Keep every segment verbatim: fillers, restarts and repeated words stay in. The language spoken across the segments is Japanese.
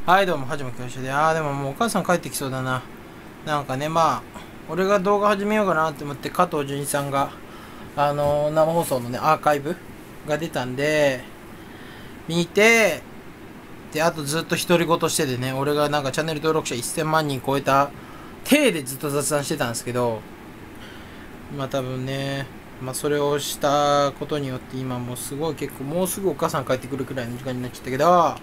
はいどうも、はじめ教師で。あーでももうお母さん帰ってきそうだな。なんかね、まあ、俺が動画始めようかなって思って、加藤純一さんが、あのー生放送のね、アーカイブが出たんで、見て、で、あとずっと独り言しててね、俺がなんかチャンネル登録者せんまん人超えた体でずっと雑談してたんですけど、まあ多分ね、まあそれをしたことによって今もうすごい結構もうすぐお母さん帰ってくるくらいの時間になっちゃったけど、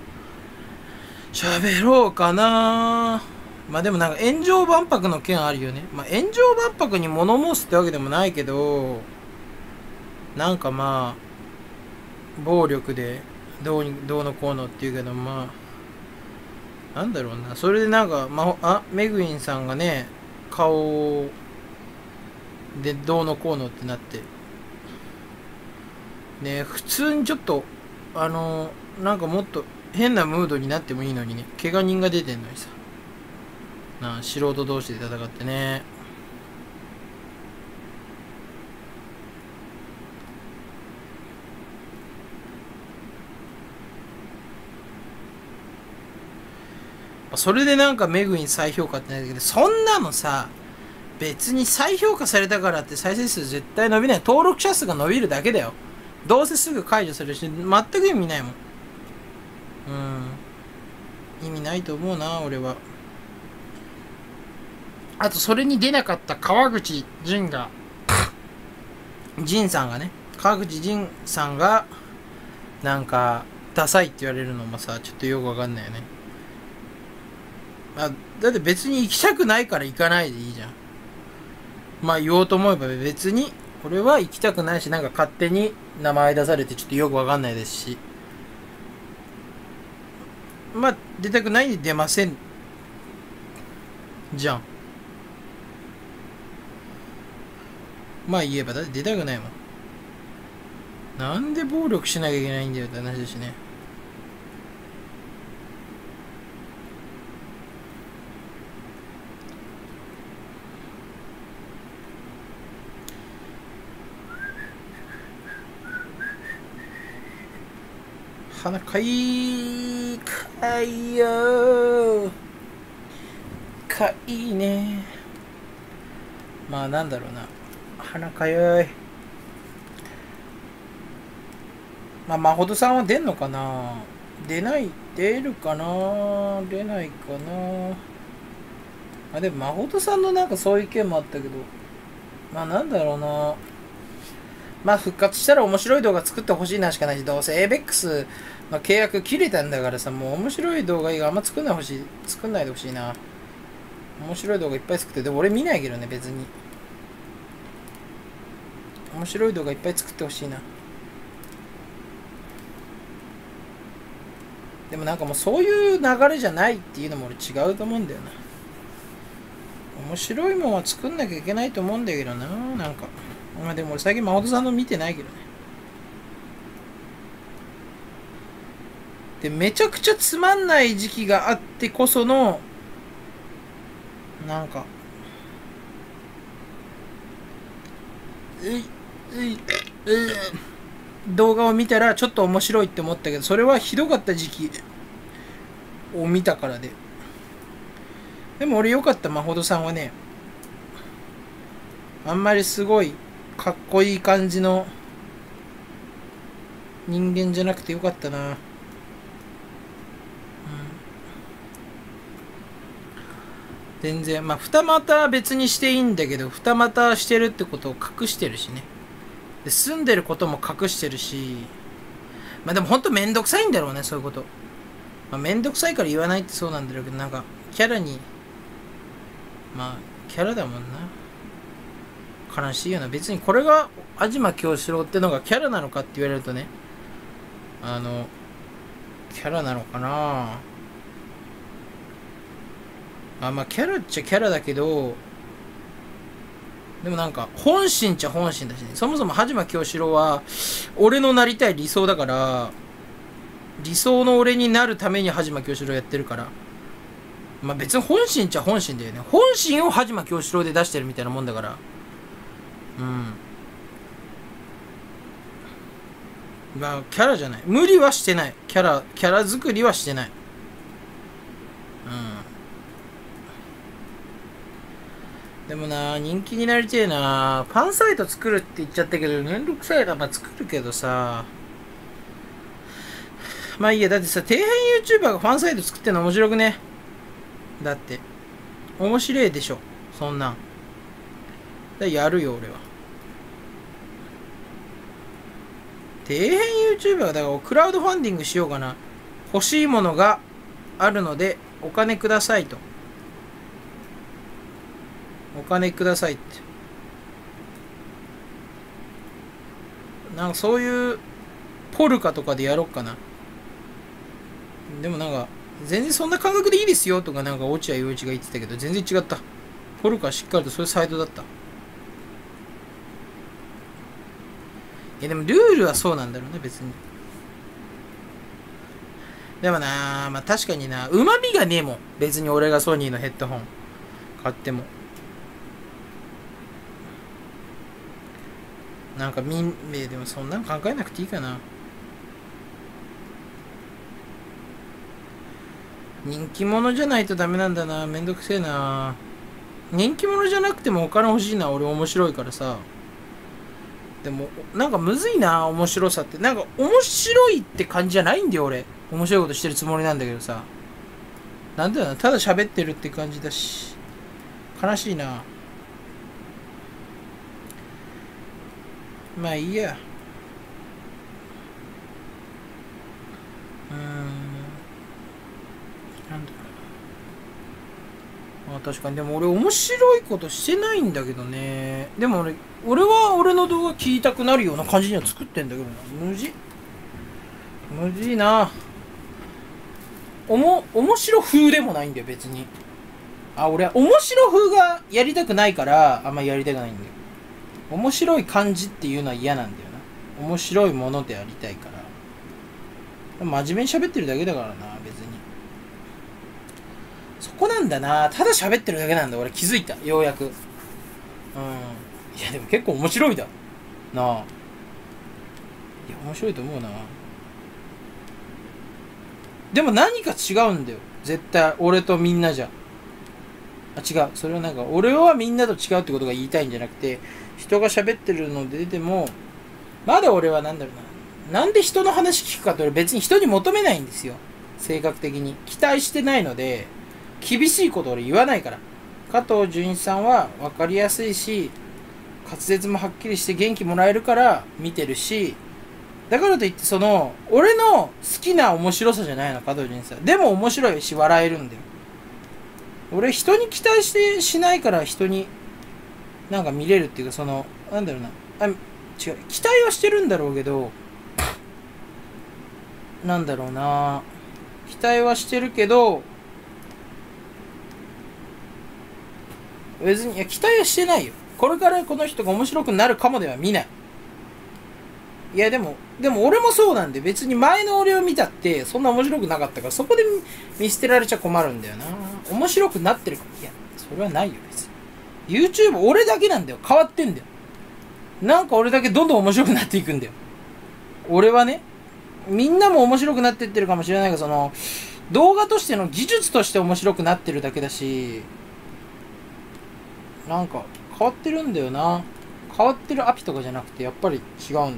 喋ろうかな。まあでもなんか炎上万博の件あるよね。まあ炎上万博に物申すってわけでもないけど、なんかまあ、暴力でどうにどうのこうのって言うけど、まあ、なんだろうな。それでなんか、まあ、あ、メグインさんがね、顔でどうのこうのってなって、ね、普通にちょっと、あの、なんかもっと変なムードになってもいいのにね、怪我人が出てんのにさ。なあ、素人同士で戦ってね。それでなんかメグイン再評価ってないけど、そんなのさ、別に再評価されたからって再生数絶対伸びない。登録者数が伸びるだけだよ。どうせすぐ解除するし、全く意味ないもん。うん。意味ないと思うな、俺は。あと、それに出なかった川口仁が、仁さんがね、川口仁さんが、なんか、ダサいって言われるのもさ、ちょっとよくわかんないよね。あ、だって別に行きたくないから行かないでいいじゃん。まあ言おうと思えば別に、これは行きたくないし、なんか勝手に名前出されてちょっとよくわかんないですし。まあ出たくないで出ません。じゃん。まあ言えば、だって出たくないもん。なんで暴力しなきゃいけないんだよって話だしね。鼻かいかいよかいいね。まあなんだろうな。鼻かゆい。まあ、まほどさんは出んのかな。出ない、出るかな、出ないかな。あ、でも、まほどさんのなんかそういう意見もあったけど、まあなんだろうな。まあ復活したら面白い動画作ってほしいなしかないし、どうせ エーベックス の契約切れたんだからさ、もう面白い動画以外あんま作んないほしい、作んないでほしいな。面白い動画いっぱい作って、でも俺見ないけどね、別に。面白い動画いっぱい作ってほしいな。でもなんかもうそういう流れじゃないっていうのも俺違うと思うんだよな。面白いもんは作んなきゃいけないと思うんだけどな、なんか。まあでも俺最近誠さんの見てないけどね。で、めちゃくちゃつまんない時期があってこその、なんか、うい、うい、う動画を見たらちょっと面白いって思ったけど、それはひどかった時期を見たからで。でも俺よかった、誠さんはね、あんまりすごいかっこいい感じの人間じゃなくてよかったな。うん、全然まあ二股別にしていいんだけど、二股してるってことを隠してるしね。で住んでることも隠してるし、まあでもほんとめんどくさいんだろうね、そういうこと。まあ、めんどくさいから言わないってそうなんだろうけど、なんかキャラに、まあキャラだもんな。悲しいよな。別にこれが東京志郎ってのがキャラなのかって言われるとね、あのキャラなのかな。あ、まあキャラっちゃキャラだけど、でもなんか本心っちゃ本心だしね。そもそも東京志郎は俺のなりたい理想だから、理想の俺になるために東京志郎やってるから、まあ別に本心っちゃ本心だよね。本心を東京志郎で出してるみたいなもんだから。うん。まあキャラじゃない。無理はしてない。キャラ、キャラ作りはしてない。 でもな、人気になりてえな。ファンサイト作るって言っちゃったけど、めんどくさいな。まあ、作るけどさ。まあいいや、だってさ、底辺 YouTuber がファンサイト作ってんの面白くね。だって。面白いでしょ。そんなん。だやるよ、俺は。底辺 YouTuber が、だからクラウドファンディングしようかな。欲しいものがあるので、お金くださいと。お金くださいって。なんかそういう、ポルカとかでやろうかな。でもなんか、全然そんな感覚でいいですよとかなんか落合陽一が言ってたけど、全然違った。ポルカはしっかりとそういうサイトだった。いやでもルールはそうなんだろうね、別に。でもな、まあ確かにな、うまみがねえもん。別に俺がソニーのヘッドホン買っても。なんかみん、でもそんなん考えなくていいかな。人気者じゃないとダメなんだな。めんどくせえな。人気者じゃなくてもお金欲しいな。俺面白いからさ。でも、なんかむずいな、面白さって。なんか面白いって感じじゃないんだよ、俺。面白いことしてるつもりなんだけどさ。なんだよな、ただ喋ってるって感じだし。悲しいな。まあいいや。うーん。なんだろうな。あ、確かに。でも俺面白いことしてないんだけどね。でも俺、俺は俺の動画聞いたくなるような感じには作ってんだけどな。むじ。むじいな。おも、面白風でもないんだよ、別に。あ、俺は面白風がやりたくないから、あんまりやりたくないんだよ。面白い感じっていうのは嫌なんだよな。面白いものでありたいから。真面目に喋ってるだけだからな、別に。そこなんだな。ただ喋ってるだけなんだ。俺気づいた。ようやく。うん。いや、でも結構面白いだ。なあ。いや、面白いと思うな。でも何か違うんだよ。絶対、俺とみんなじゃ。あ、違う。それはなんか、俺はみんなと違うってことが言いたいんじゃなくて、人が喋ってるので出ても、まだ俺はなんだろうな。なんで人の話聞くかって俺別に人に求めないんですよ。性格的に。期待してないので、厳しいこと俺言わないから。加藤純一さんは分かりやすいし、滑舌もはっきりして元気もらえるから見てるし、だからといってその、俺の好きな面白さじゃないの、加藤純一さん。でも面白いし笑えるんだよ。俺人に期待してしないから人になんか見れるっていうか、その、なんだろうな。あ、違う。期待はしてるんだろうけど、なんだろうな。期待はしてるけど、別に、いや、期待はしてないよ。これからこの人が面白くなるかもでは見ない。いや、でも、でも俺もそうなんで、別に前の俺を見たって、そんな面白くなかったから、そこで見捨てられちゃ困るんだよな。面白くなってるかも。いや、それはないよ、別に。YouTube 俺だけなんだよ。変わってんだよ。なんか俺だけどんどん面白くなっていくんだよ。俺はね、みんなも面白くなってってるかもしれないが、その、動画としての技術として面白くなってるだけだし、なんか変わってるんだよな。変わってるアピとかじゃなくて、やっぱり違うんだよ。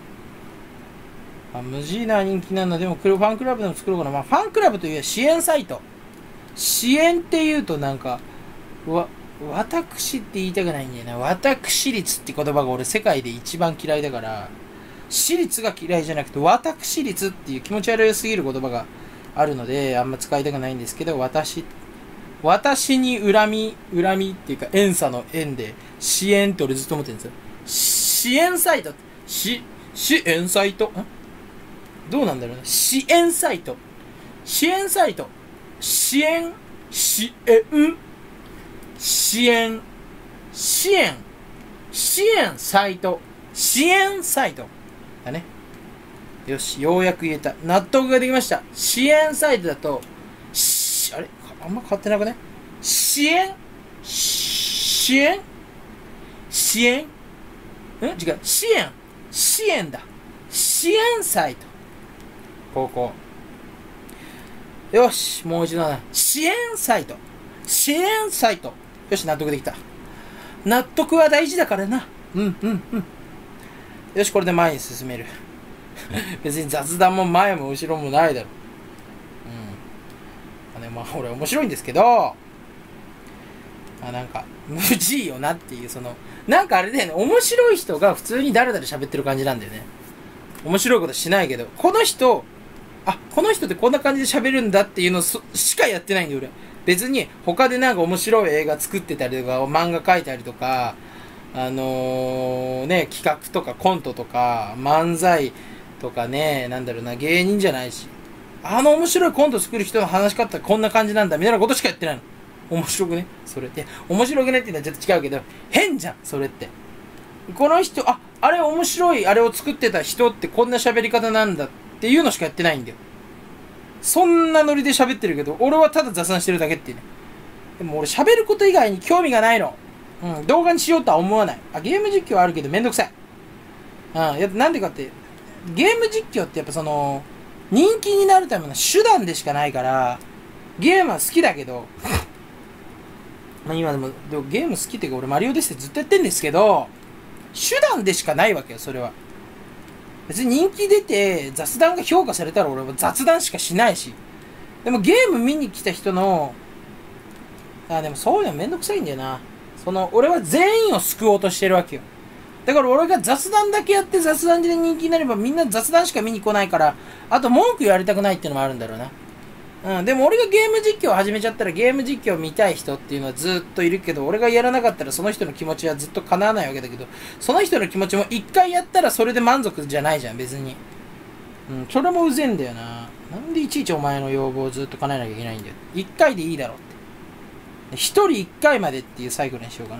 あ、無事な人気なんだ。でも、ファンクラブでも作ろうかな。まあ、ファンクラブという支援サイト。支援って言うとなんか、わ、私って言いたくないんだよな。私立って言葉が俺世界で一番嫌いだから、私立が嫌いじゃなくて、私立っていう気持ち悪すぎる言葉があるので、あんま使いたくないんですけど、私、私に恨み、恨みっていうか、遠さの縁で、支援って俺ずっと思ってるんですよ。支援サイト。し、支援サイト。んどうなんだろうな。支援サイト。支援サイト。支援、支援、支援、支援、支援サイト。支援サイト。だね。よし、ようやく言えた。納得ができました。支援サイトだと、し、あれあんま変わってなくね支援支援支援ん違う。支援支援だ。支援サイト。ここ。よし、もう一度だな。支援サイト。支援サイト。よし、納得できた。 納得は大事だからな。うんうんうん。よし、これで前に進める。別に雑談も前も後ろもないだろ。うん。あね、まあ俺面白いんですけど、あ、なんか、無事よなっていう、その、なんかあれだよね、面白い人が普通にダラダラ喋ってる感じなんだよね。面白いことしないけど、この人、あ、この人ってこんな感じで喋るんだっていうのしかやってないんだよ、俺。別に他でなんか面白い映画作ってたりとか、漫画描いたりとか、あのー、ね、企画とかコントとか、漫才とかね、なんだろうな、芸人じゃないし、あの面白いコント作る人の話し方こんな感じなんだ、みたいなことしかやってないの。面白くねそれって。面白くねっていうのはちょっと違うけど、変じゃん、それって。この人、あ、あれ面白い、あれを作ってた人ってこんな喋り方なんだっていうのしかやってないんだよ。そんなノリで喋ってるけど、俺はただ雑談してるだけっていうね。でも俺喋ること以外に興味がないの。うん、動画にしようとは思わない。あ、ゲーム実況はあるけどめんどくさい。うん、やっぱなんでかって、ゲーム実況ってやっぱその、人気になるための手段でしかないから、ゲームは好きだけど、まあ今でも、でもゲーム好きっていうか俺マリオですってずっとやってんですけど、手段でしかないわけよ、それは。別に人気出て雑談が評価されたら俺は雑談しかしないし。でもゲーム見に来た人の、あ、でもそういうのめんどくさいんだよな。その、俺は全員を救おうとしてるわけよ。だから俺が雑談だけやって雑談で人気になればみんな雑談しか見に来ないから、あと文句言われたくないっていうのもあるんだろうな。うん、でも俺がゲーム実況を始めちゃったらゲーム実況を見たい人っていうのはずっといるけど、俺がやらなかったらその人の気持ちはずっと叶わないわけだけど、その人の気持ちも一回やったらそれで満足じゃないじゃん、別に。うん、それもうぜえんだよな。なんでいちいちお前の要望をずっと叶えなきゃいけないんだよ。一回でいいだろって。一人一回までっていうサイクルにしようかな。うん。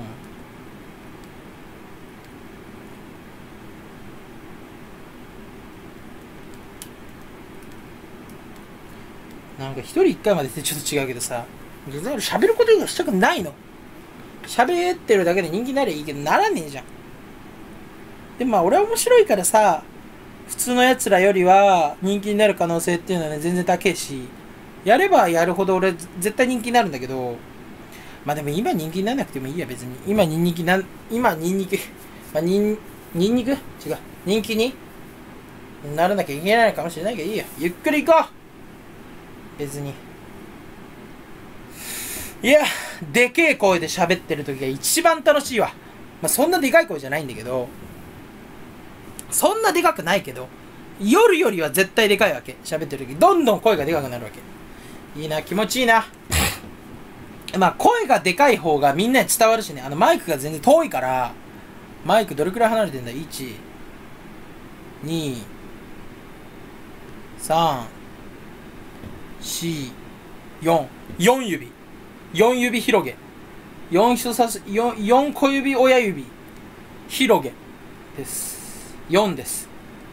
なんか一人一回までってちょっと違うけどさ、別に俺喋ること以外したくないの。喋ってるだけで人気になりゃいいけど、ならねえじゃん。でもまあ俺は面白いからさ、普通の奴らよりは人気になる可能性っていうのはね、全然高いし、やればやるほど俺絶対人気になるんだけど、まあでも今人気にならなくてもいいや、別に。今人気な、今ニンニク、まあニン、ニンニク違う。人気にならなきゃいけないかもしれないけどいいや。ゆっくり行こう別に。いや、でけえ声で喋ってる時が一番楽しいわ。まあそんなでかい声じゃないんだけど、そんなでかくないけど、夜よりは絶対でかいわけ。喋ってる時どんどん声がでかくなるわけ。いいな、気持ちいいな。まあ声がでかい方がみんなに伝わるしね。あのマイクが全然遠いから、マイクどれくらい離れてんだ ?いち、に、さん、よん、よん、よん指。よん指広げ。よん人差す、よん、よん小指親指広げです。よんです。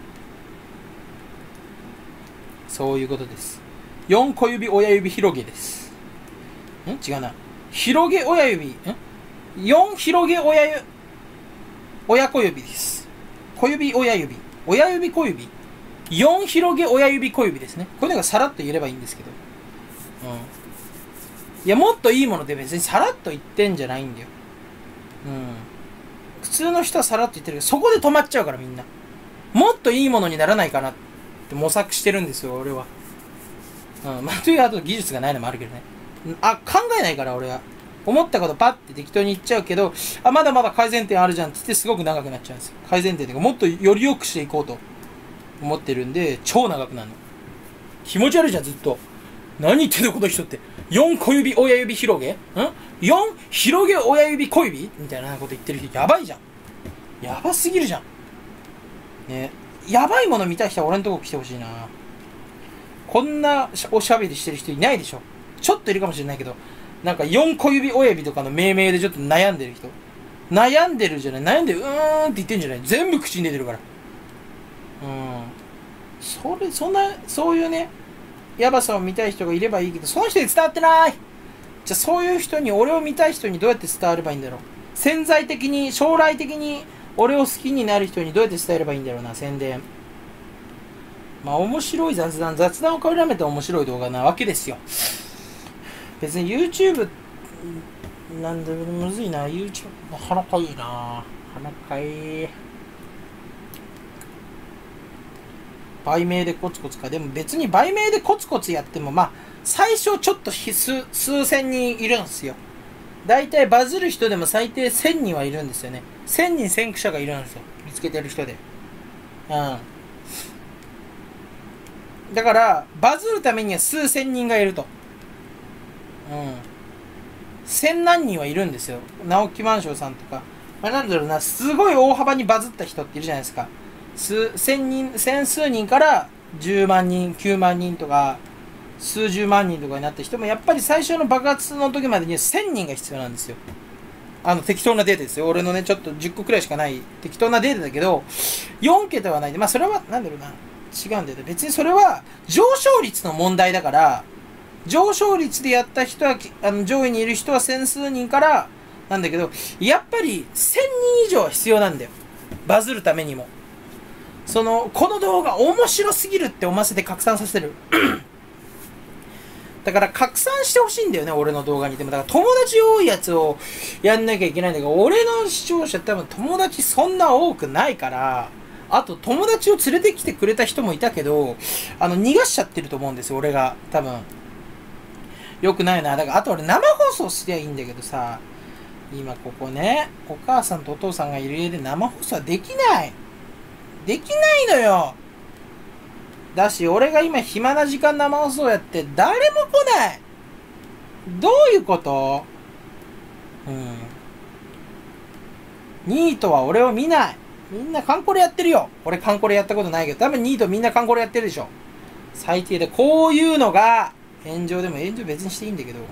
そういうことです。よん小指親指広げです。ん違うな。広げ親指、ん ?よん 広げ親指、親小指です。小指親指。親指小指。よん広げ親指小指ですね。これなんかさらっと言えればいいんですけど。うん。いや、もっといいもので別にさらっと言ってんじゃないんだよ。うん。普通の人はさらっと言ってるけど、そこで止まっちゃうからみんな。もっといいものにならないかなって模索してるんですよ、俺は。うん。まあ、というあと技術がないのもあるけどね。あ、考えないから俺は。思ったことパッて適当に言っちゃうけど、あ、まだまだ改善点あるじゃんって言ってすごく長くなっちゃうんですよ。改善点というか、もっとより良くしていこうと思ってるんで、超長くなるの。気持ち悪いじゃん、ずっと。何言ってんの、この人って。よん小指親指広げん ?よん 広げ親指小指みたいなこと言ってる人やばいじゃん。やばすぎるじゃん。ね。やばいもの見たい人は俺のとこ来てほしいな。こんなおしゃべりしてる人いないでしょ。ちょっといるかもしれないけど、なんかよん小指親指とかの命名でちょっと悩んでる人。悩んでるじゃない。悩んでる、うーんって言ってんじゃない。全部口に出てるから。うん。それ、そんな、そういうね、ヤバさを見たい人がいればいいけど、その人に伝わってない。じゃあそういう人に、俺を見たい人にどうやって伝わればいいんだろう。潜在的に、将来的に俺を好きになる人にどうやって伝えればいいんだろうな、宣伝。まあ面白い雑談、雑談を絡めて面白い動画なわけですよ。別に YouTube なんでむずいな。 YouTube 鼻かいいな。鼻かいい。売名でコツコツか。でも別に売名でコツコツやっても、まあ最初ちょっと数数千人いるんですよ。だいたいバズる人でも最低せんにんはいるんですよね。せんにん先駆者がいるんですよ、見つけてる人で。うんだからバズるためには数千人がいると。うん千何人はいるんですよ。直木マンションさんとか、まあ、なんだろうな、すごい大幅にバズった人っているじゃないですか。数千人、千数人からじゅうまんにん、きゅうまんにんとか数十万人とかになった人も、やっぱり最初の爆発の時までにせんにんが必要なんですよ。あの適当なデータですよ。俺のね、ちょっとじゅっこくらいしかない適当なデータだけど、よんけたはないで、まあそれはなんだろうな、違うんだよね。別にそれは上昇率の問題だから、上昇率でやった人は、あの上位にいる人は千数人からなんだけど、やっぱりせんにん以上は必要なんだよ、バズるためにも。そのこの動画面白すぎるって思わせて拡散させるだから拡散してほしいんだよね、俺の動画に。でもだから友達多いやつをやんなきゃいけないんだけど、俺の視聴者多分友達そんな多くないから、あと友達を連れてきてくれた人もいたけど、あの逃がしちゃってると思うんですよ、俺が。多分よくないな。だからあと俺生放送すりゃいいんだけどさ、今ここね、お母さんとお父さんがいる家で生放送はできないできないのよ。だし俺が今暇な時間生放送やって誰も来ない。どういうこと？うんニートは俺を見ない。みんなカンコレやってるよ。俺カンコレやったことないけど、多分ニートみんなカンコレやってるでしょ。最低でこういうのが炎上でも炎上別にしていいんだけど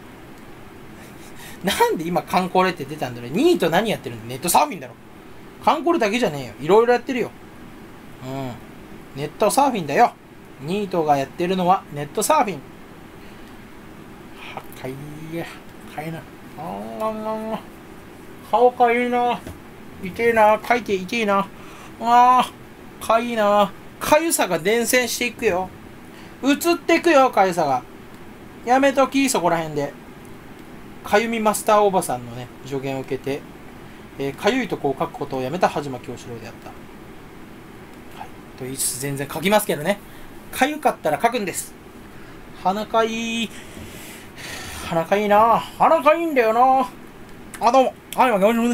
なんで今カンコレって出たんだろう。ニート何やってるんだ。ネットサーフィンだろ。カンコレだけじゃねえよ、いろいろやってるよ。うんネットサーフィンだよ。ニートがやってるのはネットサーフィン。はかいやかいなあーあ顔かいいな。痛えな。かいて痛えな。あーかいいな。かゆさが伝染していくよ。移っていくよ、かゆさが。やめとき、そこら辺で。かゆみマスターおばさんのね、助言を受けて、えー、かゆいとこを書くことをやめた恥間京志郎であった。はい。と言いつつ全然書きますけどね。かゆかったら書くんです。鼻かいい。鼻かいいな。鼻かいいんだよな。あ、どうも。はい、ま、京志郎です。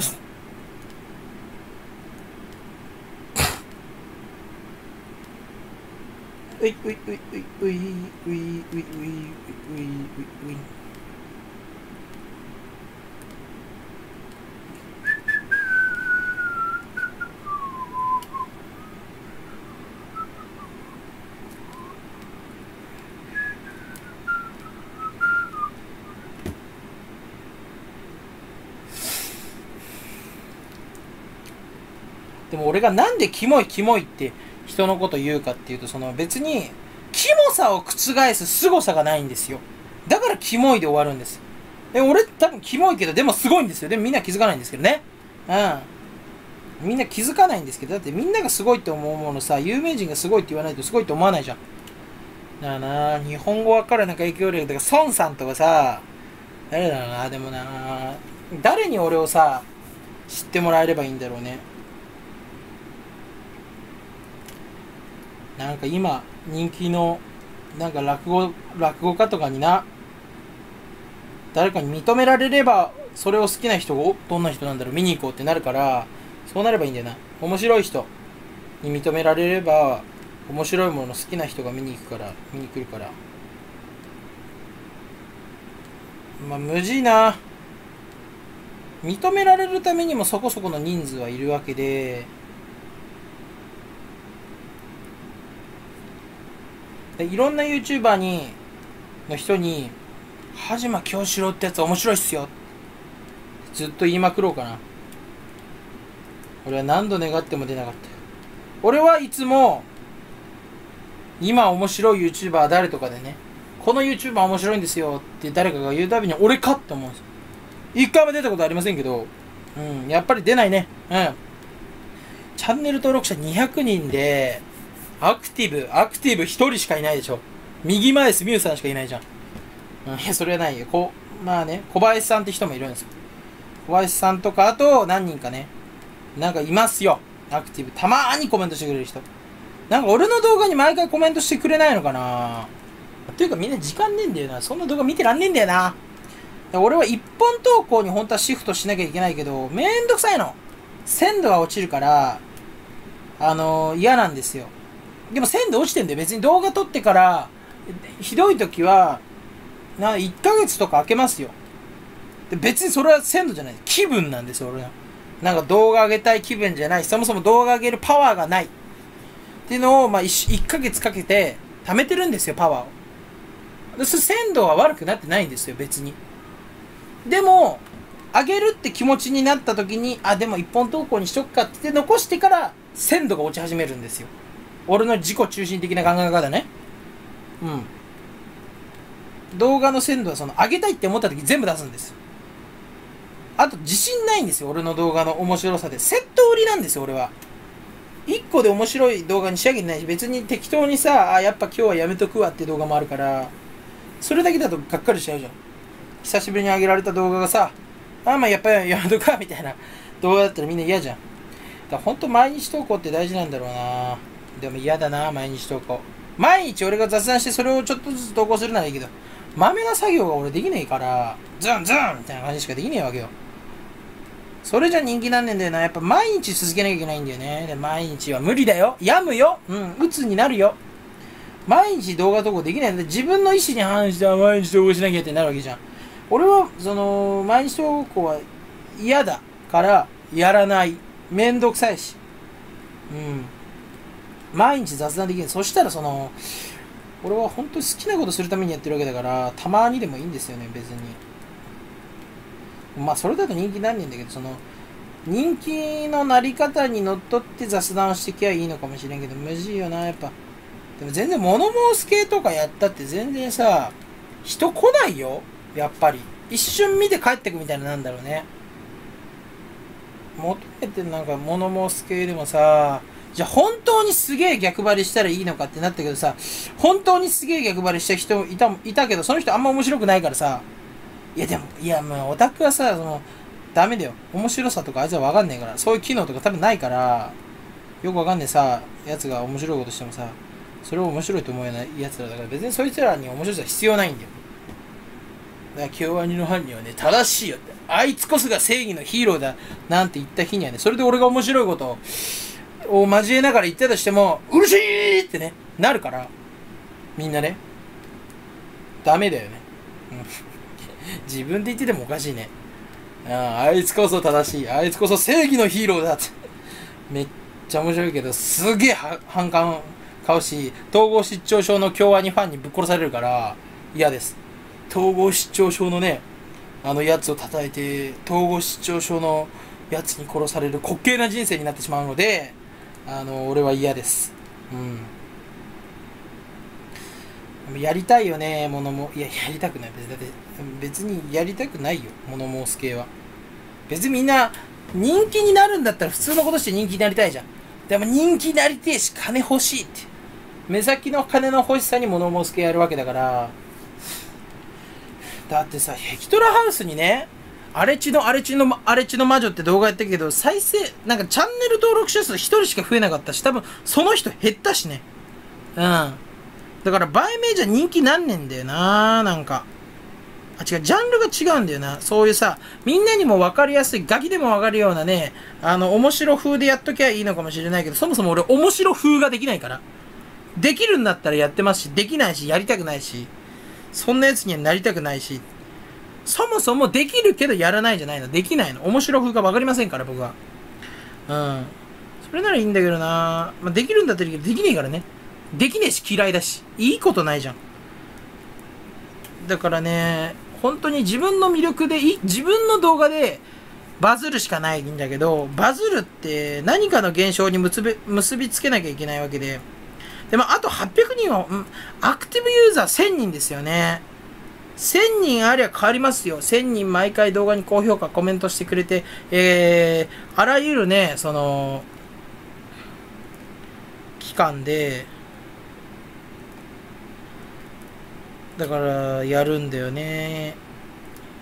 ういういういういういういういういういうでも俺がなんでキモいキモいって人のこと言うかっていうと、その別にキモさを覆す凄さがないんですよ。だからキモいで終わるんです。で俺多分キモいけど、でもすごいんですよ。でもみんな気づかないんですけどね。うんみんな気づかないんですけど、だってみんながすごいって思うものさ、有名人がすごいって言わないとすごいって思わないじゃん。だからな、日本語わかるなんか影響力だから孫さんとかさ、誰だろうな。でもな、誰に俺をさ知ってもらえればいいんだろうね。なんか今人気のなんか落語落語家とかにな、誰かに認められれば、それを好きな人がどんな人なんだろう見に行こうってなるから、そうなればいいんだよな。面白い人に認められれば、面白いもの好きな人が見に行くから見に来るから。まあ無事な、認められるためにもそこそこの人数はいるわけで、でいろんな YouTuber にの人に恥間京志郎ってやつ面白いっすよずっと言いまくろうかな。俺は何度願っても出なかった。俺はいつも今面白い YouTuber 誰とかでね、この YouTuber 面白いんですよって誰かが言うたびに俺かって思うんですよ。一回も出たことありませんけど、うんやっぱり出ないね。うんチャンネル登録者にひゃくにんでアクティブ、アクティブひとりしかいないでしょ。右前すみゆさんしかいないじゃん。うん、いや、それはないよ。こう、 まあね、小林さんって人もいるんですよ。小林さんとか、あと何人かね、なんかいますよ。アクティブ。たまーにコメントしてくれる人。なんか俺の動画に毎回コメントしてくれないのかな。っていうかみんな時間ねえんだよな。そんな動画見てらんねえんだよな。俺は一本投稿に本当はシフトしなきゃいけないけど、めんどくさいの。鮮度が落ちるから、あのー、嫌なんですよ。でも鮮度落ちてんだよ。別に動画撮ってから、ひどい時は、ないっかげつとか空けますよ。で別にそれは鮮度じゃない。気分なんですよ、俺は。なんか動画上げたい気分じゃない。そもそも動画上げるパワーがない。っていうのを、まあ、いっかげつかけて貯めてるんですよ、パワーを。でそ鮮度は悪くなってないんですよ、別に。でも、上げるって気持ちになった時に、あ、でも一本投稿にしとくかって残してから、鮮度が落ち始めるんですよ。俺の自己中心的な考え方ね。うん。動画の鮮度はその、上げたいって思った時全部出すんです。あと、自信ないんですよ、俺の動画の面白さで。セット売りなんですよ、俺は。いっこで面白い動画に仕上げてないし、別に適当にさ、あ、やっぱ今日はやめとくわって動画もあるから、それだけだとがっかりしちゃうじゃん。久しぶりに上げられた動画がさ、あ、まあやっぱりやめとくわみたいな動画だったらみんな嫌じゃん。だからほんと毎日投稿って大事なんだろうな。でも嫌だな、毎日投稿。毎日俺が雑談してそれをちょっとずつ投稿するならいいけど、まめな作業が俺できねえから、ズンズンみたいな感じしかできねえわけよ。それじゃ人気なんねんだよな。やっぱ毎日続けなきゃいけないんだよね。で毎日は無理だよ。病むよ。うん、鬱になるよ。毎日動画投稿できないんで、自分の意思に反して毎日投稿しなきゃってなるわけじゃん。俺は、その、毎日投稿は嫌だから、やらない。めんどくさいし。うん。毎日雑談できる。そしたら、その、俺は本当に好きなことするためにやってるわけだから、たまにでもいいんですよね、別に。まあそれだと人気なんねんだけど、その人気のなり方にのっとって雑談をしてきゃいいのかもしれんけど、無事よな、やっぱ。でも全然物申す系とかやったって全然さ、人来ないよ、やっぱり。一瞬見て帰ってくみたいな、なんだろうね。求めてなんか物申す系でもさ、じゃあ本当にすげえ逆張りしたらいいのかってなったけどさ、本当にすげえ逆張りした人いた、いたけど、その人あんま面白くないからさ、いやでも、いやもうオタクはさ、その、ダメだよ。面白さとかあいつはわかんねえから、そういう機能とか多分ないから、よくわかんねえさ、やつが面白いことしてもさ、それを面白いと思うようなやつらだから、別にそいつらに面白さ必要ないんだよ。だから京アニの犯人はね、正しいよって。あいつこそが正義のヒーローだ、なんて言った日にはね、それで俺が面白いことを交えながら言ってたとしても、うるしいってね、なるから、みんなね、ダメだよね。うん自分で言っててもおかしいね。ああ、あいつこそ正しい。あいつこそ正義のヒーローだって。めっちゃ面白いけど、すげえ反感買うし、統合失調症の京アニファンにぶっ殺されるから嫌です。統合失調症のね、あのやつを叩いて、統合失調症のやつに殺される滑稽な人生になってしまうので、あの、俺は嫌です。うん。やりたいよね、物も。いや、やりたくない。別だって、別にやりたくないよ、物申す系は。別にみんな、人気になるんだったら普通のことして人気になりたいじゃん。でも人気になりてえし、金欲しいって。目先の金の欲しさに物申す系やるわけだから。だってさ、ヘキトラハウスにね、荒れ地の荒れ地の荒れ地の魔女って動画やってるけど、再生、なんかチャンネル登録者数一人しか増えなかったし、多分その人減ったしね。うん。だから、売名じゃ人気なんねんだよな、なんか。あ、違う、ジャンルが違うんだよな。そういうさ、みんなにも分かりやすい、ガキでも分かるようなね、あの、面白風でやっときゃいいのかもしれないけど、そもそも俺、面白風ができないから。できるんだったらやってますし、できないし、やりたくないし、そんなやつにはなりたくないし、そもそもできるけどやらないじゃないの。できないの。面白風が分かりませんから、僕は。うん。それならいいんだけどな。まあ、できるんだったらいいけど、できねえからね。できねえし嫌いだし。いいことないじゃん。だからね、本当に自分の魅力でいい、自分の動画でバズるしかないんだけど、バズるって何かの現象に結び、結びつけなきゃいけないわけで。でもあとはっぴゃくにんを、うん、アクティブユーザーせんにんですよね。せんにんありゃ変わりますよ。せんにん毎回動画に高評価、コメントしてくれて、えー、あらゆるね、その、期間で、だから、やるんだよね。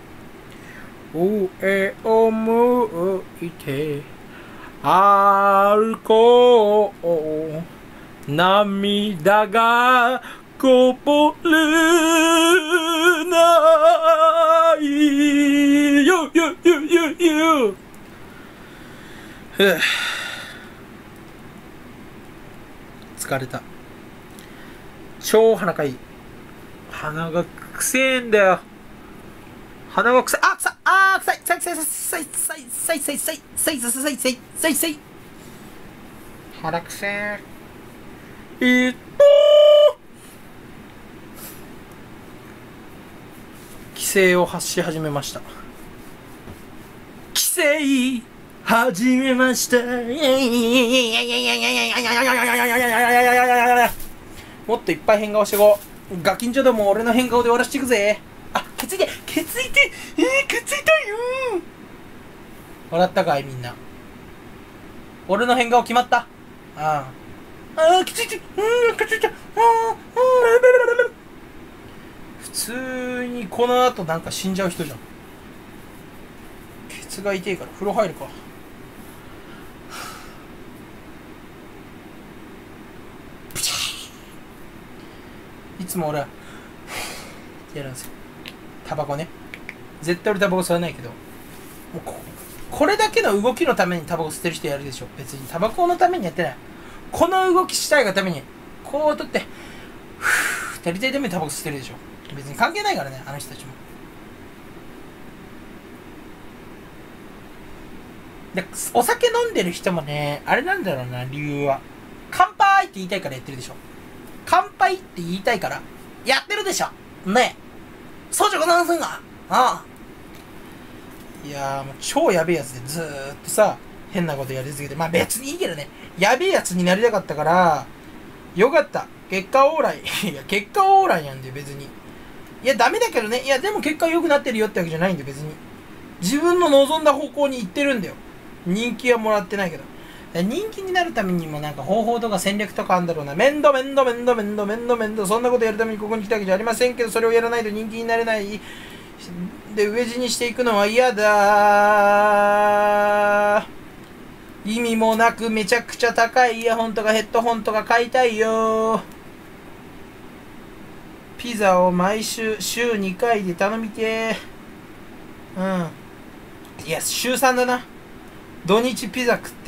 上を向いて歩こう、涙がこぼれないよよよよよ。ふぅ、疲れた。超鼻かいい。鼻がくせえんだよ。鼻が臭い。あ、臭い。あー、臭い。臭い臭い臭い臭い臭い臭い臭い臭い臭い臭い臭い臭い臭い。鼻くせえ。えっと規制を発し始めました。規制始めました。もっといっぱい変顔してこう。ガキンチョども俺の変顔で終わらしていくぜ。あ、ケツいてケツいてえー、ケツ痛いよー。笑ったかいみんな。俺の変顔決まった。あああー、ケツいてうん、ケツいてあーあー、普通にこの後なんか死んじゃう人じゃん。ケツが痛いから風呂入るか。いつも俺はってやるんですよ。タバコね。絶対俺タバコ吸わないけど、もう こ, これだけの動きのためにタバコ吸ってる人やるでしょ。別にタバコのためにやってない。この動きしたいがためにこう取ってふーっやりたいためにタバコ吸ってるでしょ。別に関係ないからね、あの人たちも。で、お酒飲んでる人もね、あれなんだろうな、理由は。乾杯って言いたいからやってるでしょ。乾杯って言いたいから、やってるでしょ。ねえ。そうじゃございませんが。ああ。いやー、もう超やべえやつでずーっとさ、変なことやり続けて。まあ別にいいけどね。やべえやつになりたかったから、よかった。結果オーライ。いや、結果オーライなんで別に。いや、ダメだけどね。いや、でも結果良くなってるよってわけじゃないんで別に。自分の望んだ方向に行ってるんだよ。人気はもらってないけど。人気になるためにもなんか方法とか戦略とかあるんだろうな。面倒面倒面倒面倒面倒面倒。そんなことやるためにここに来たわけじゃありませんけど、それをやらないと人気になれない。で、飢え死にしていくのは嫌だ。意味もなくめちゃくちゃ高いイヤホンとかヘッドホンとか買いたいよ。ピザを毎週週にかいで頼みてー。うん。いや、週さんだな。土日ピザ食って、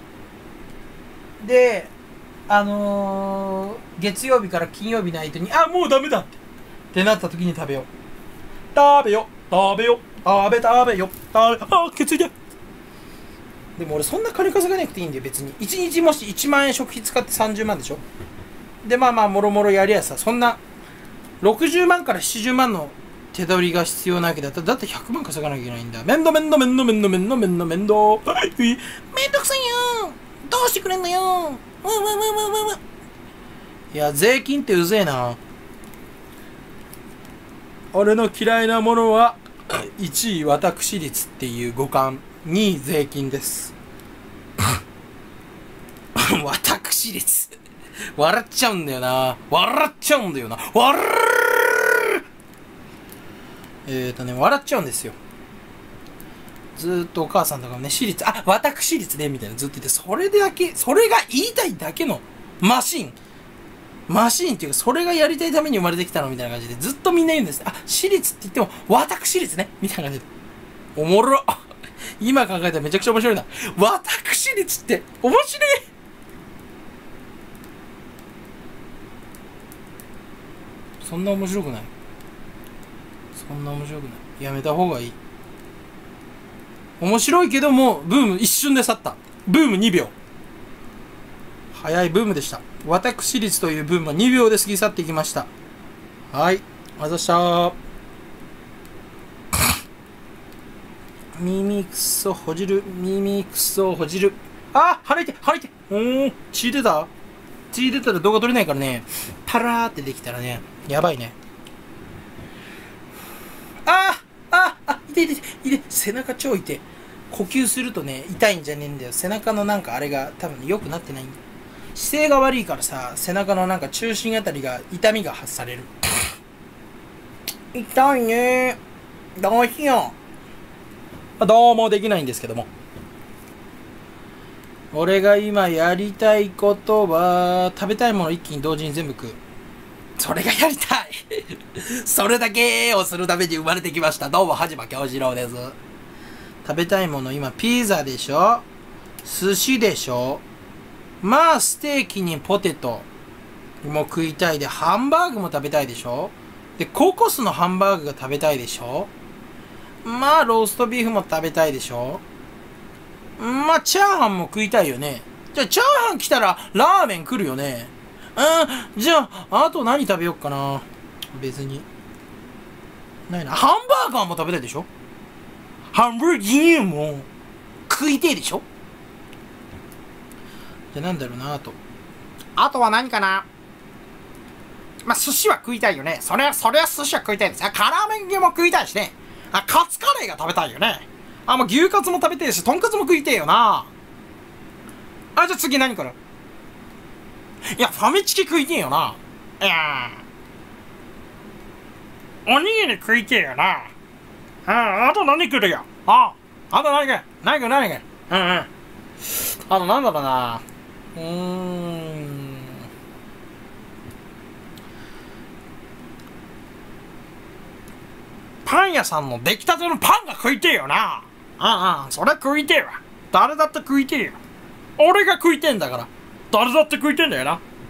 で、あのー、月曜日から金曜日の間に、あ、もうダメだって、ってなった時に食べよう。食べよ、食べよ、食べ食べよ、食べ、あ、血液だ。でも俺そんな金稼がなくていいんだよ、別に。いちにちもしいちまんえん食費使ってさんじゅうまんでしょ。で、まあまあ、もろもろやりゃさ、そんな、ろくじゅうまんからななじゅうまんの手取りが必要なわけだったら、だってひゃくまん稼がなきゃいけないんだ。めんどめんどめんどめんどめんどめんどめんどめんどくさいよ。どうしてくれんのよ。わわわわわわ。いや、税金ってうぜえな。俺の嫌いなものは、いちい私立っていう語感、にい税金です。私立。笑っちゃうんだよな。笑っちゃうんだよな。笑っえーとね、笑っちゃうんですよ。ずーっとお母さんとかもね、私立、あ、私立ね、みたいなずっと言って、それだけ、それが言いたいだけのマシン。マシンっていうか、それがやりたいために生まれてきたのみたいな感じで、ずっとみんな言うんです。あ、私立って言っても、私立ね、みたいな感じで。おもろ。今考えたらめちゃくちゃ面白いな。私立って面白い。そんな面白くない。そんな面白くない。やめた方がいい。面白いけども、ブーム一瞬で去った。ブームにびょう。早いブームでした。私立というブームはにびょうで過ぎ去っていきました。はい。ありがとうございました。耳くそほじる。耳くそほじる。あ、腹痛い、腹痛い。おー、血出た？血出たら動画撮れないからね。パラーってできたらね、やばいね。あああ、痛い痛い痛い。背中超痛い。呼吸するとね、痛いんじゃねえんだよ。背中のなんかあれが多分良くなってないんだよ。姿勢が悪いからさ、背中のなんか中心あたりが痛みが発される。痛いね。どうしよう。どうもできないんですけども。俺が今やりたいことは、食べたいもの一気に同時に全部食う。それがやりたい。それだけをするために生まれてきました。どうも、はじまきょうじろうです。食べたいもの、今、ピザでしょ？寿司でしょ？まあ、ステーキにポテトも食いたいで、ハンバーグも食べたいでしょ？で、ココスのハンバーグが食べたいでしょ？まあ、ローストビーフも食べたいでしょ？まあ、チャーハンも食いたいよね。じゃあ、チャーハン来たら、ラーメン来るよね。うん、じゃあ、あと何食べよっかな。別に。ないな。ハンバーガーも食べたいでしょ？ハンバーギーも食いてえでしょ？じゃあなんだろうな、あと。あとは何かな。まあ、寿司は食いたいよね。それは、それは寿司は食いたいです。あ、辛麺も食いたいしね。あ、カツカレーが食べたいよね。あ、もう牛カツも食べてえし、とんかつも食いてえよな。あ、じゃあ次何から。いや、ファミチキ食いてえよな。いやおにぎり食いてえよな。あ、あと何食うよ。あ、あと何か。何か何か。うんうん。あとなんだろうな。うーん。パン屋さんの出来たてのパンが食いてえよな。ああ、それ食いてえわ。誰だって食いてえよ。俺が食いてえんだから。誰だって食いてえんだよな。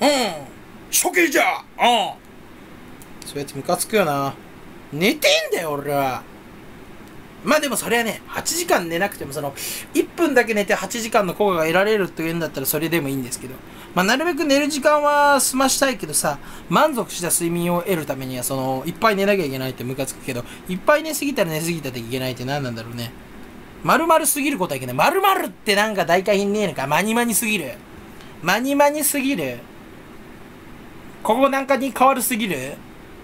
処刑じゃ。うん。そういうやつムカつくよな。寝てんだよ、俺は。まあでもそれはね、はちじかん寝なくても、その、いっぷんだけ寝てはちじかんの効果が得られるっていうんだったらそれでもいいんですけど、まあなるべく寝る時間は済ましたいけどさ、満足した睡眠を得るためには、その、いっぱい寝なきゃいけないってムカつくけど、いっぱい寝すぎたら寝すぎたっていけないって何なんだろうね。丸々すぎることはいけない。丸々ってなんか大体品ねえのか。マニマニすぎる。マニマニすぎる。ここなんかに変わるすぎる。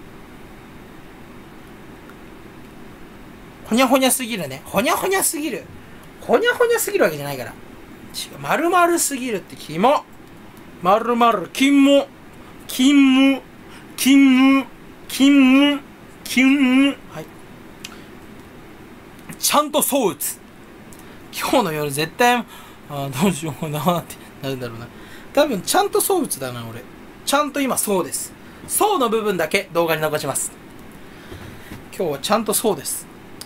ほにゃほにゃすぎるね。ほにゃほにゃすぎる。ほにゃほにゃすぎるわけじゃないから。違う。丸々すぎるってキモ。丸々、キモ。キム。キム。キム。キム。はい。ちゃんとそう打つ。今日の夜絶対、あーどうしようかなってなるんだろうな。多分ちゃんとそう打つだな、俺。ちゃんと今そうです。そうの部分だけ動画に残します。今日はちゃんとそうです。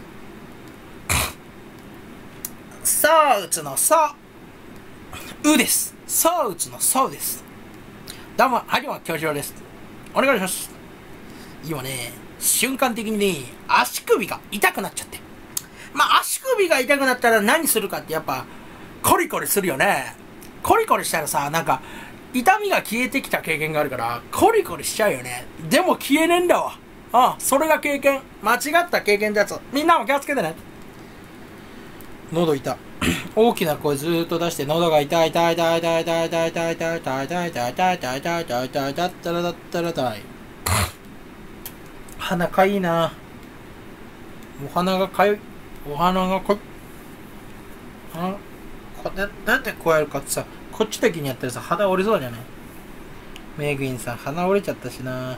そう打つのそう。うです。そう打つのそうです。どうも、有馬教授です。お願いします。今ね、瞬間的にね、足首が痛くなっちゃって。まあ、足首が痛くなったら何するかってやっぱ、コリコリするよね。コリコリしたらさ、なんか、痛みが消えてきた経験があるから、コリコリしちゃうよね。でも消えねえんだわ。ああ、それが経験。間違った経験ってやつ。みんなも気をつけてね。喉痛。大きな声ずーっと出して、喉が痛い痛い痛い痛い痛い痛い痛い痛い痛い痛い痛い痛い痛い痛い痛い痛いだったらだったら痛い。鼻かいいな。お鼻がかゆい。お鼻がかゆい。あ、これ、なんでこうやるかってさ、こっちだけにやったらさ、鼻折れそうじゃない？メグインさん、鼻折れちゃったしな。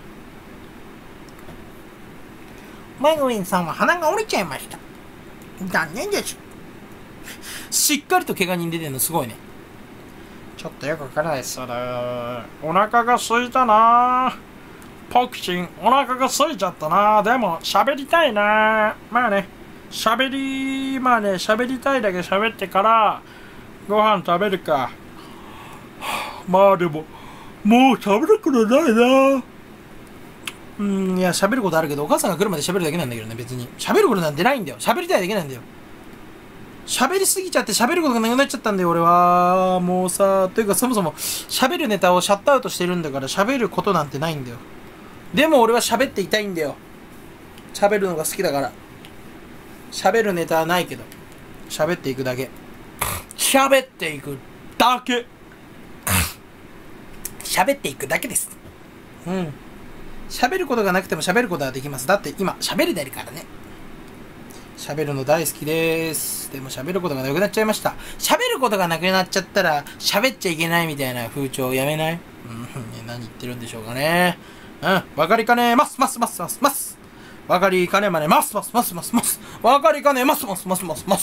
メグインさんは鼻が折れちゃいました。残念です。しっかりと怪我人出てるのすごいね。ちょっとよくわからないです。それ、お腹が空いたな。ポクチン、お腹が空いちゃったな。でも、喋りたいな。まあね、喋り、まあね、喋りたいだけ喋ってから、ご飯食べるか。まあでも、もう食べることないな。うん、いや、喋ることあるけど、お母さんが来るまで喋るだけなんだけどね、別に。喋ることなんてないんだよ。喋りたいだけなんだよ。喋りすぎちゃって喋ることがなくなっちゃったんだよ、俺は。もうさ、というかそもそも、喋るネタをシャットアウトしてるんだから喋ることなんてないんだよ。でも俺は喋っていたいんだよ。喋るのが好きだから。喋るネタはないけど、喋っていくだけ。喋っていくだけ。喋っていくだけです。うん。喋ることがなくても喋ることはできます。だって今、喋れてるからね。喋るの大好きです。でも喋ることがなくなっちゃいました。喋ることがなくなっちゃったら、喋っちゃいけないみたいな風潮やめない？うん、何言ってるんでしょうかね。うん、わかりかねます、ます、ます、ます、ます。わかりかねまねます、ます、ます、ます、ます。わかりかねます、ます、ます、ます、ます。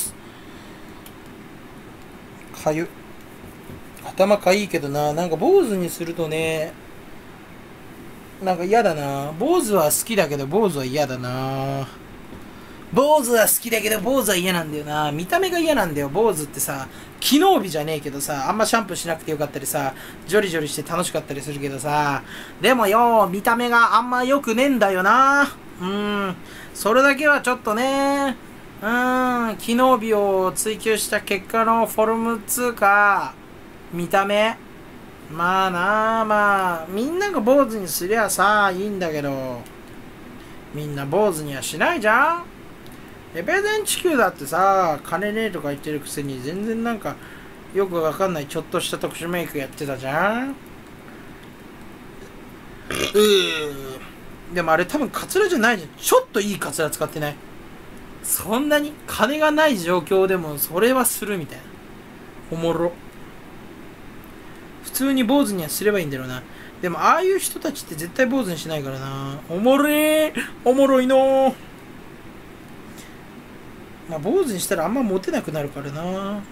かゆ。頭かいいけどな、なんか坊主にするとね、なんか嫌だな。坊主は好きだけど、坊主は嫌だな。坊主は好きだけど、坊主は嫌なんだよな。見た目が嫌なんだよ、坊主ってさ。機能美じゃねえけどさ、あんまシャンプーしなくてよかったりさ、ジョリジョリして楽しかったりするけどさ、でもよ、見た目があんま良くねえんだよな。うん。それだけはちょっとね、うん、機能美を追求した結果のフォルムつうか、見た目。まあなあ、まあ、みんなが坊主にすりゃさ、いいんだけど、みんな坊主にはしないじゃん。レペゼン地球だってさ、金ねえとか言ってるくせに全然なんかよくわかんないちょっとした特殊メイクやってたじゃん。うーでもあれ多分カツラじゃないじゃん。ちょっといいカツラ使ってない？そんなに金がない状況でもそれはするみたいな。おもろ。普通に坊主にはすればいいんだろうな。でもああいう人たちって絶対坊主にしないからな。おもれー。おもろいのー。まあ、坊主にしたらあんまモテなくなるからな。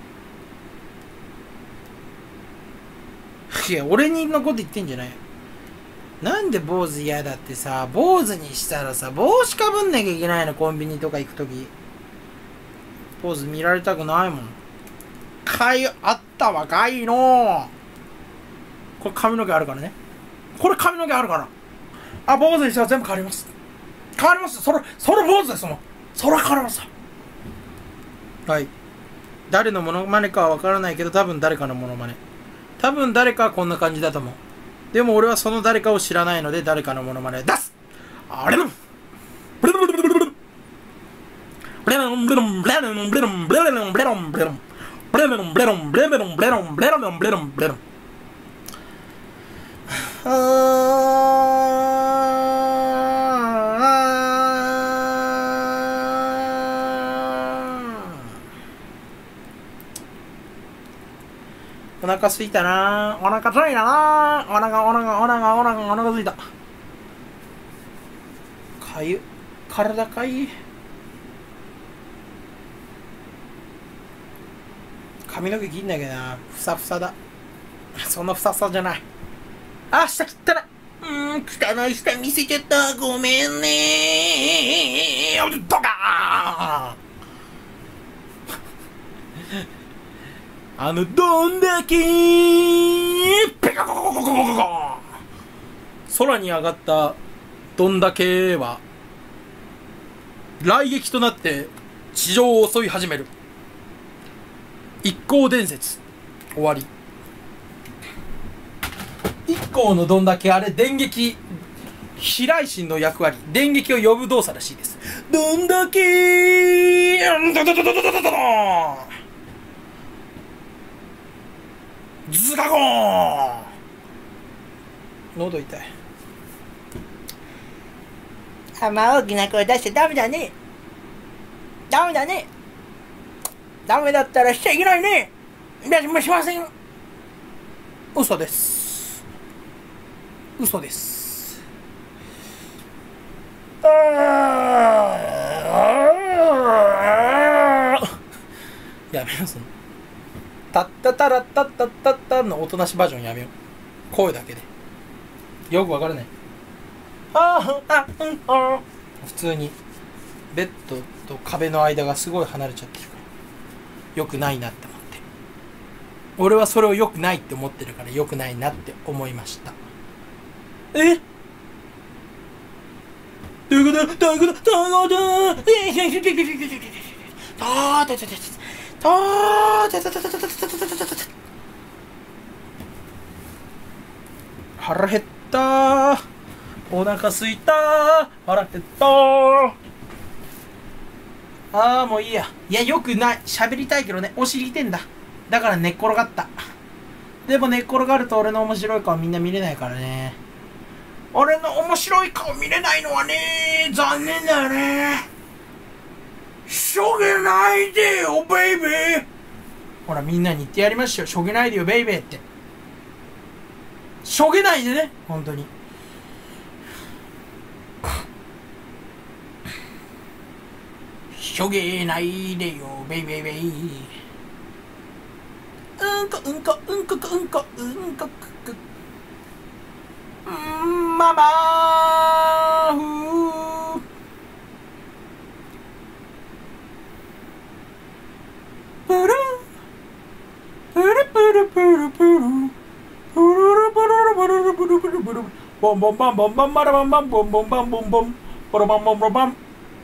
いや、俺にのこと言ってんじゃない。なんで坊主嫌だってさ、坊主にしたらさ、帽子かぶんなきゃいけないの、コンビニとか行くとき。坊主見られたくないもん。かゆ、あったわ、かいの。これ髪の毛あるからね。 これ髪の毛あるから。あ、坊主にしたら全部変わります。変わります。それ、それ坊主ですもん。それ変わります。はい。誰のモノマネかはわからないけど、多分誰かのモノマネ。多分誰かはこんな感じだと思う。でも俺はその誰かを知らないので、誰かのモノマネを出す。あれだ。お腹すいたな。お腹ついたな。お腹お腹お腹お腹お腹すいた。かゆ。体かゆい。髪の毛切んなきゃな。ふさふさだ。そんなふさふさじゃない。あ、下切ったな。うーん、汚い下見せちゃった。ごめんねー。ドカーンあの、どんだけペカコココココココ空に上がったどんだけは雷撃となって地上を襲い始める。一光伝説終わり。一光のどんだけあれ電撃飛来神の役割、電撃を呼ぶ動作らしいです。どんだけードドドドドドドドーズガゴーン。喉痛い。あんま大きな声出しちゃダメだね。ダメだね。ダメだったらしちゃいけないね。私もしません。嘘です。嘘です。あやめようその。タッタタラッタッタッタッタの音なしバージョンやめよう。声だけで。よくわからない。ああうんあ普通にベッドと壁の間がすごい離れちゃってるからよくないなって思って。俺はそれをよくないって思ってるからよくないなって思いました。えどういうことどういうことどういうことええああててててあーてててててててててててて腹減ったー。お腹すいたー。腹減ったー。あーもういいや。いやよくない。喋りたいけどね。お尻痛いんだ。だから寝っ転がった。でも寝っ転がると俺の面白い顔みんな見れないからね。俺の面白い顔見れないのはね残念だよね。しょげないでよベイベー。ほらみんなに言ってやりましたよ。しょげないでよベイベーって。しょげないでね本当に。しょげないでよベイベーベイ。うんこうんこうんこうんこうんこくくうんママーふープルンプルプルプルプルプルプルプルプルプルプルボンボンバンボンバンバラバンバンボンボンバンボンボンボロバンボンボロバン。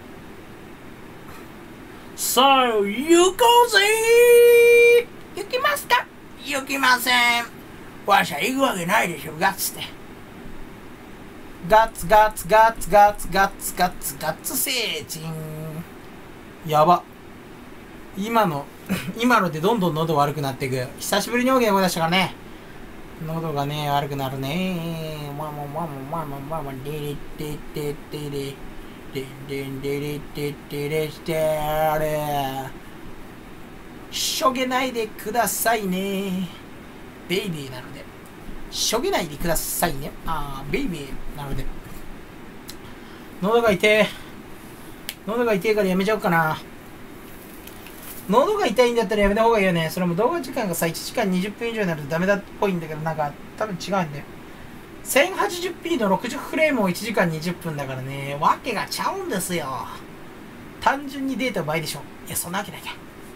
さあ行こうぜー。行きますか。行きません。わしゃ行くわけないでしょガッツって。ガッツガッツガッツガッツガッツガッツガッツセーチン。やば。今の今のでどんどん喉悪くなっていく。久しぶりに大きな声出したからね。喉がね悪くなるね。ママママママママデリデデデデデデデデデデデデあれ。しょげないでくださいね。ベイビーなので。しょげないでくださいね。あーベイビーなので。喉が痛い。喉が痛いからやめちゃおうかな。喉が痛いんだったらやめた方がいいよね。それも動画時間がさ、いちじかんにじゅっぷん以上になるとダメだっぽいんだけど、なんか多分違うんだよ。せんはちじゅうピー のろくじゅうフレームをいちじかんにじゅっぷんだからね、わけがちゃうんですよ。単純にデータ倍でしょ。いや、そんなわけなきゃ。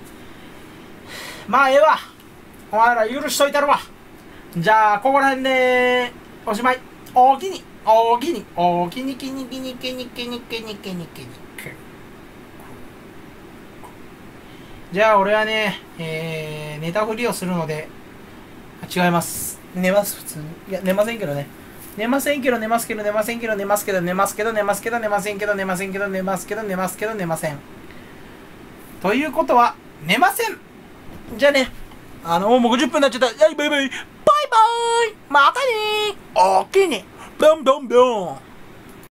まあ、ええわ。お前ら許しといたるわ。じゃあ、ここら辺でおしまい。 おおきにおおきにおおきにきにきにきにきにきにきにきにじゃあ俺はね、えー、寝たふりをするので、違います。寝ます、普通に。いや、寝ませんけどね。寝ませんけど、寝ますけど、寝ませんけど、寝ますけど、寝ますけど、寝ますけど、寝ませんけど、寝ませんけど、寝ますけど、寝ますけど、寝ません。ということは、寝ません。じゃあね、あの、もうごじゅっぷんになっちゃった。はい、バイバイ。バイバイ。またねー。おおきに。ボンボンボン。